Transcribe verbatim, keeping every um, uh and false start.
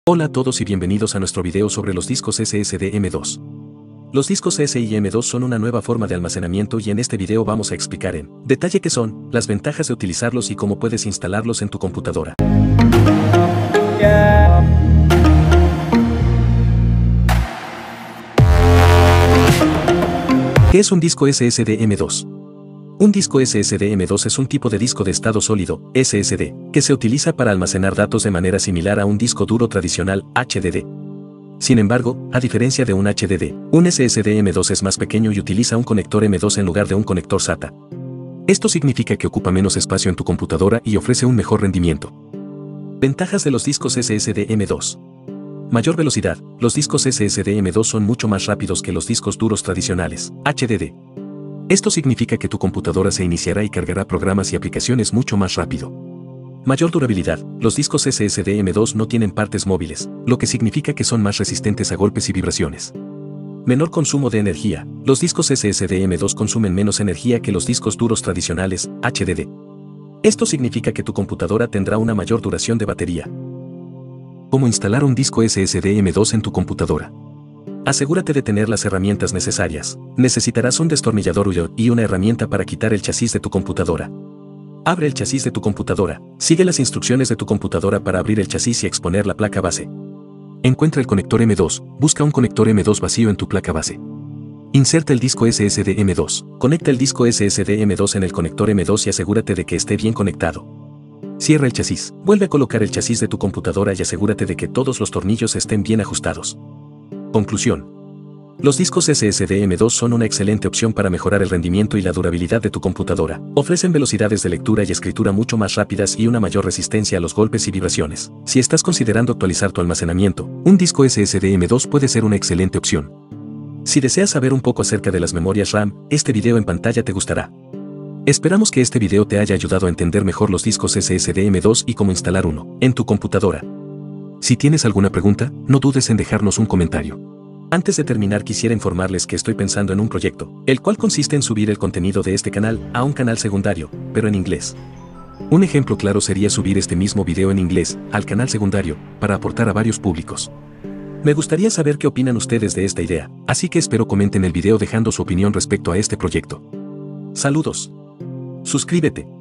Hola a todos y bienvenidos a nuestro video sobre los discos S S D M dos. Los discos S S D M dos son una nueva forma de almacenamiento y en este video vamos a explicar en detalle qué son, las ventajas de utilizarlos y cómo puedes instalarlos en tu computadora. ¿Qué es un disco S S D M dos? Un disco S S D M dos es un tipo de disco de estado sólido, S S D, que se utiliza para almacenar datos de manera similar a un disco duro tradicional, H D D. Sin embargo, a diferencia de un H D D, un S S D M dos es más pequeño y utiliza un conector M dos en lugar de un conector SATA. Esto significa que ocupa menos espacio en tu computadora y ofrece un mejor rendimiento. Ventajas de los discos S S D M dos. Mayor velocidad. Los discos S S D M dos son mucho más rápidos que los discos duros tradicionales, H D D. Esto significa que tu computadora se iniciará y cargará programas y aplicaciones mucho más rápido. Mayor durabilidad. Los discos S S D M dos no tienen partes móviles, lo que significa que son más resistentes a golpes y vibraciones. Menor consumo de energía. Los discos S S D M dos consumen menos energía que los discos duros tradicionales, H D D. Esto significa que tu computadora tendrá una mayor duración de batería. ¿Cómo instalar un disco S S D M dos en tu computadora? Asegúrate de tener las herramientas necesarias. Necesitarás un destornillador y una herramienta para quitar el chasis de tu computadora. Abre el chasis de tu computadora. Sigue las instrucciones de tu computadora para abrir el chasis y exponer la placa base. Encuentra el conector M dos. Busca un conector M dos vacío en tu placa base. Inserta el disco S S D M dos. Conecta el disco S S D M dos en el conector M dos y asegúrate de que esté bien conectado. Cierra el chasis. Vuelve a colocar el chasis de tu computadora y asegúrate de que todos los tornillos estén bien ajustados. Conclusión. Los discos S S D M dos son una excelente opción para mejorar el rendimiento y la durabilidad de tu computadora. Ofrecen velocidades de lectura y escritura mucho más rápidas y una mayor resistencia a los golpes y vibraciones. Si estás considerando actualizar tu almacenamiento, un disco S S D M dos puede ser una excelente opción. Si deseas saber un poco acerca de las memorias RAM, este video en pantalla te gustará. Esperamos que este video te haya ayudado a entender mejor los discos S S D M dos y cómo instalar uno en tu computadora. Si tienes alguna pregunta, no dudes en dejarnos un comentario. Antes de terminar quisiera informarles que estoy pensando en un proyecto, el cual consiste en subir el contenido de este canal a un canal secundario, pero en inglés. Un ejemplo claro sería subir este mismo video en inglés al canal secundario, para aportar a varios públicos. Me gustaría saber qué opinan ustedes de esta idea, así que espero comenten el video dejando su opinión respecto a este proyecto. Saludos. Suscríbete.